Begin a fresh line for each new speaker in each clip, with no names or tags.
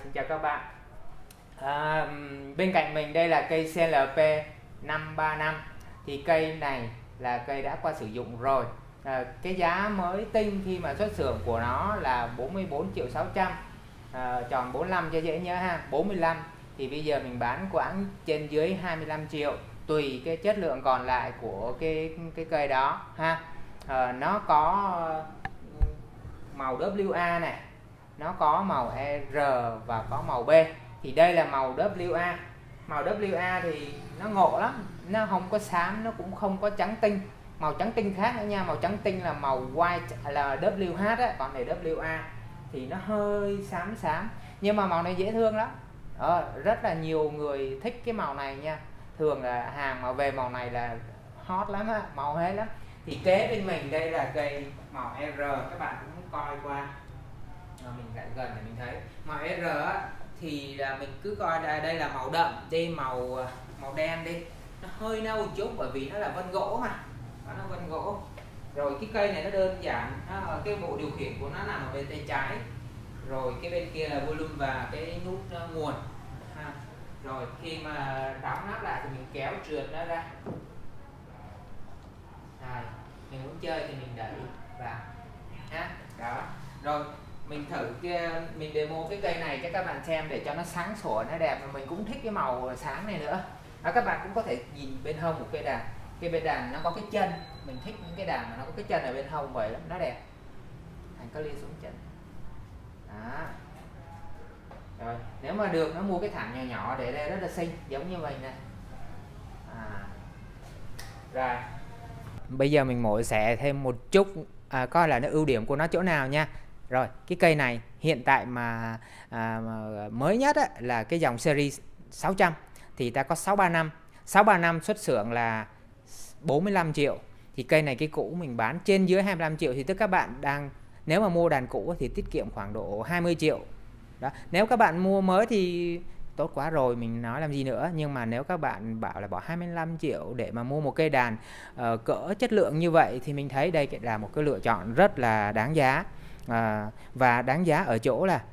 Xin chào các bạn. Bên cạnh mình đây là cây CLP 535. Thì cây này là cây đã qua sử dụng rồi. Cái giá mới tinh khi mà xuất xưởng của nó là 44.600.000, tròn 45 cho dễ nhớ ha. 45 thì bây giờ mình bán khoảng trên dưới 25 triệu tùy cái chất lượng còn lại của cái cây đó ha. Nó có màu WA này, nó có màu R và có màu B. Thì đây là màu WA. Màu WA thì nó ngộ lắm, nó không có xám, nó cũng không có trắng tinh. Màu trắng tinh khác nữa nha, màu trắng tinh là màu white là WH á, còn này WA thì nó hơi xám xám, nhưng mà màu này dễ thương lắm. Rất là nhiều người thích cái màu này nha. Thường là hàng mà về màu này là hot lắm á, màu hết lắm. Thì kế bên mình đây là cây màu R, các bạn cũng coi qua. Mình lại gần để mình thấy màu R á, thì là mình cứ coi đây là màu đậm đi, màu đen đi, nó hơi nâu chút bởi vì nó là vân gỗ mà, nó vân gỗ. Rồi cái cây này nó đơn giản, cái bộ điều khiển của nó nằm ở bên tay trái, rồi cái bên kia là volume và cái nút nguồn ha. Rồi khi mà đóng nắp lại thì mình kéo trượt nó ra. Rồi mình muốn chơi thì mình đẩy vào ha. Đó, rồi mình thử mình demo cái cây này cho các bạn xem để cho nó sáng sủa, nó đẹp. Và mình cũng thích cái màu sáng này nữa. Các bạn cũng có thể nhìn bên hông một cây đàn. Cái bên đàn nó có cái chân, mình thích những cái đàn mà nó có cái chân ở bên hông vậy lắm, nó đẹp. Thành có lia xuống chân. Đó. Rồi nếu mà được nó mua cái thảm nhỏ nhỏ để đây rất là xinh, giống như vậy nè. Rồi bây giờ mình mổ xẻ thêm một chút, coi là nó ưu điểm của nó chỗ nào nha. Rồi cái cây này hiện tại mà mới nhất á, là cái dòng series 600 thì ta có 635 xuất xưởng là 45 triệu. Thì cây này cái cũ mình bán trên dưới 25 triệu. Thì tức các bạn đang, nếu mà mua đàn cũ thì tiết kiệm khoảng độ 20 triệu đó. Nếu các bạn mua mới thì tốt quá rồi, mình nói làm gì nữa. Nhưng mà nếu các bạn bảo là bỏ 25 triệu để mà mua một cây đàn cỡ chất lượng như vậy thì mình thấy đây là một cái lựa chọn rất là đáng giá. Và đáng giá ở chỗ là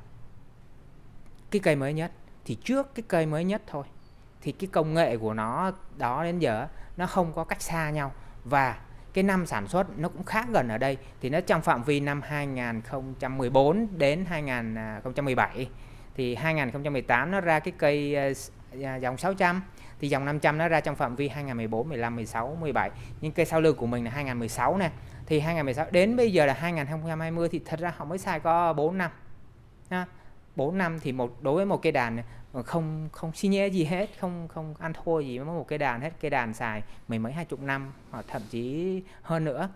cái cây mới nhất. Thì trước cái cây mới nhất thôi thì cái công nghệ của nó đó đến giờ nó không có cách xa nhau. Và cái năm sản xuất nó cũng khá gần ở đây. Thì nó trong phạm vi năm 2014 đến 2017. Thì 2018 nó ra cái cây dòng 600. Thì dòng 500 nó ra trong phạm vi 2014, 15, 16, 17. Nhưng cây sau lưng của mình là 2016 nè. Thì 2016 đến bây giờ là 2020 thì thật ra họ mới xài có 4 năm. 4 năm thì đối với một cây đàn không xi nhê gì hết, không ăn thua gì với một cây đàn hết. Cây đàn xài mười mấy 20 năm hoặc thậm chí hơn nữa.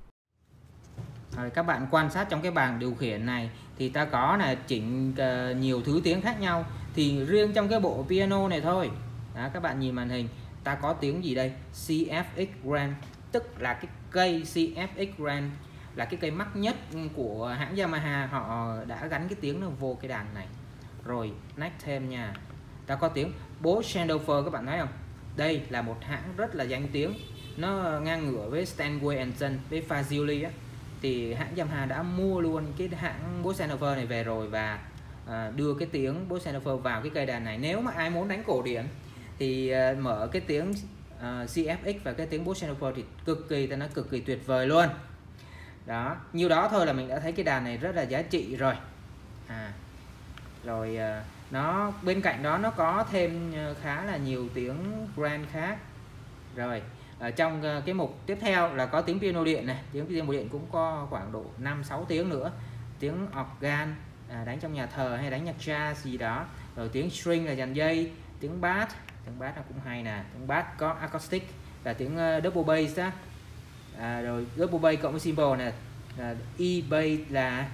Rồi các bạn quan sát trong cái bảng điều khiển này thì ta có là chỉnh nhiều thứ tiếng khác nhau. Thì riêng trong cái bộ piano này thôi đó, các bạn nhìn màn hình ta có tiếng gì đây, CFX Grand, tức là cái cây CFX Grand là cái cây mắc nhất của hãng Yamaha. Họ đã gắn cái tiếng nó vô cái đàn này. Rồi next thêm nha, ta có tiếng Bosch Sandhofer, các bạn thấy không? Đây là một hãng rất là danh tiếng, nó ngang ngửa với Steinway Son với Fazili á. Thì hãng Yamaha đã mua luôn cái hãng Bosch Sandhofer này về rồi và đưa cái tiếng Bosch Sandhofer vào cái cây đàn này. Nếu mà ai muốn đánh cổ điển thì mở cái tiếng CFX và cái tiếng Bosch Sandhofer thì cực kỳ tuyệt vời luôn. Đó, nhiêu đó thôi là mình đã thấy cái đàn này rất là giá trị rồi. Rồi nó bên cạnh đó nó có thêm khá là nhiều tiếng grand khác. Rồi ở trong cái mục tiếp theo là có tiếng piano điện này, tiếng piano điện cũng có khoảng độ 5-6 tiếng nữa. Tiếng organ đánh trong nhà thờ hay đánh nhạc jazz gì đó. Rồi tiếng string là dàn dây, tiếng bass nó cũng hay nè, tiếng bass có acoustic và tiếng double bass đó. Rồi double bass cộng với cymbal nè, E bass là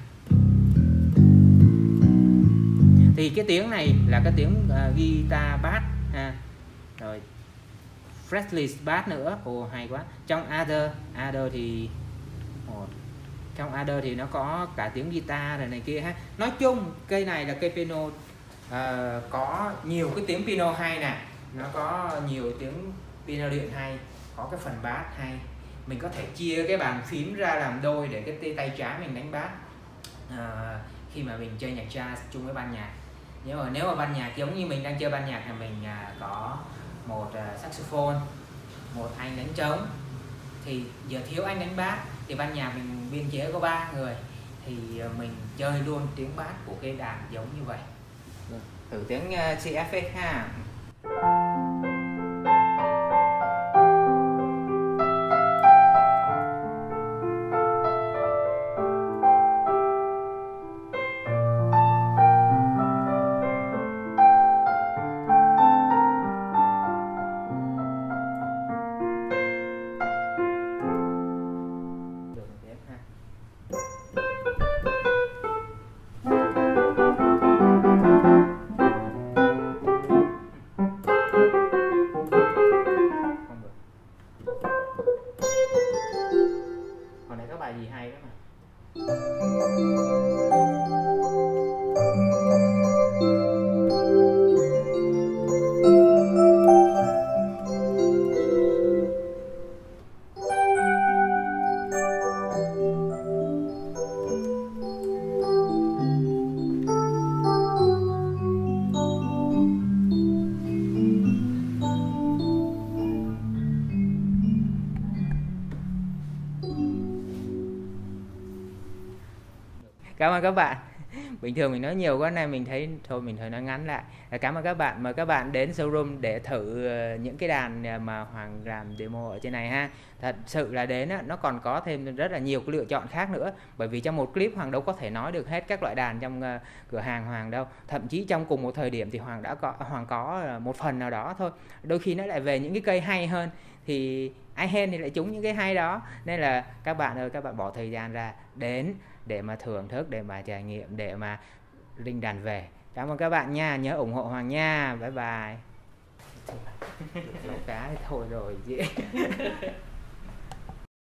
thì cái tiếng này là cái tiếng guitar bass ha. Rồi fretless bass nữa, hay quá. Trong other thì trong other thì nó có cả tiếng guitar rồi này kia ha. Nói chung cây này là cây piano có nhiều cái tiếng piano hay nè, nó có nhiều tiếng piano điện hay, có cái phần bass hay. Mình có thể chia cái bàn phím ra làm đôi để cái tay trái mình đánh bass khi mà mình chơi nhạc jazz chung với ban nhạc. nếu mà ban nhạc giống như mình đang chơi ban nhạc thì mình có một saxophone, một anh đánh trống, thì giờ thiếu anh đánh bass, thì ban nhạc mình biên chế có 3 người thì mình chơi luôn tiếng bass của cái đàn giống như vậy. Thử tiếng CFX ha. Hồi nãy có bài gì hay đó mà. Cảm ơn các bạn. Bình thường mình nói nhiều quá, nay mình thấy thôi mình thôi nói ngắn lại. Cảm ơn các bạn, mời các bạn đến showroom để thử những cái đàn mà Hoàng làm demo ở trên này ha. Thật sự là đến nó còn có thêm rất là nhiều cái lựa chọn khác nữa, bởi vì trong một clip Hoàng đâu có thể nói được hết các loại đàn trong cửa hàng Hoàng đâu. Thậm chí trong cùng một thời điểm thì Hoàng có một phần nào đó thôi, đôi khi nó lại về những cái cây hay hơn, thì ai hên thì lại trúng những cái hay đó. Nên là các bạn ơi, các bạn bỏ thời gian ra đến để mà thưởng thức, để mà trải nghiệm, để mà linh đàn về. Cảm ơn các bạn nha, nhớ ủng hộ Hoàng nha. Bye bye. Cái thôi rồi chị.